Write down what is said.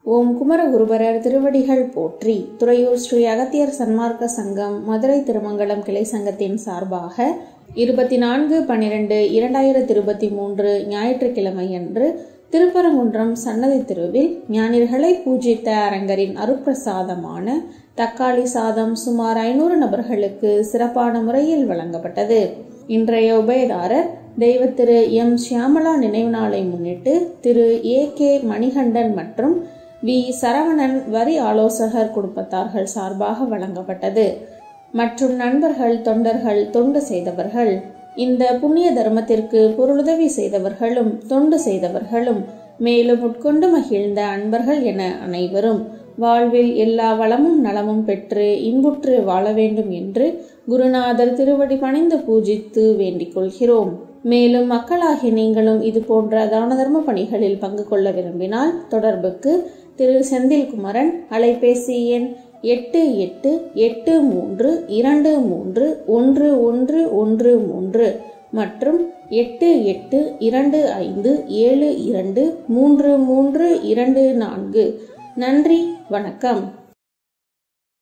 ஓம் குமரகுருபரர் திருவடிகள் போற்றி. துறையூர் ஸ்ரீ அகத்தியர் சன்மார்க்க சங்கம் மதுரை திருமங்கலம் கிளை சங்கத்தின் சார்பாக 24/12/2023 ஞாயிற்றுக்கிழமையன்று திருப்பரங்குன்றம் சன்னதி திருவில் ஞானியர்களை பூஜித்த அரங்கரின் அருட்பிரசாதமான தக்காளி சாதம் சுமார் 500 நபர்களுக்கு சிறப்பான முறையில் வழங்கப்பட்டது. இன்றைய உபயதாரர் தெய்வ திரு எம் ஷியாமலா நினைவு நாளை முன்னிட்டு திரு AK மணிகண்டன் மற்றும் வி சரவணன் வரி ஆலோசகர் குடும்பத்தார்கள் சார்பாக வழங்கப்பட்டது. மற்றும் நண்பர்கள், தொண்டர்கள், தொண்டு செய்தவர்கள், இந்த புண்ணிய தர்மத்திற்கு பொருளுதவி செய்தவர்களும் தொண்டு செய்தவர்களும் மேலும் உட்கொண்டு மகிழ்ந்த அன்பர்கள் என அனைவரும் வாழ்வில் எல்லா வளமும் நலமும் பெற்று இன்புற்று வாழ வேண்டும் என்று குருநாதர் திருவடி பணிந்து பூஜித்து வேண்டிக் கொள்கிறோம். மேலும் மக்களாகிய நீங்களும் இது போன்ற தான தர்ம பணிகளில் பங்கு கொள்ள விரும்பினால் தொடர்புக்கு திரு செந்தில்குமரன், அலைபேசி எண் 8823231113 மற்றும் 8825723324. நன்றி, வணக்கம்.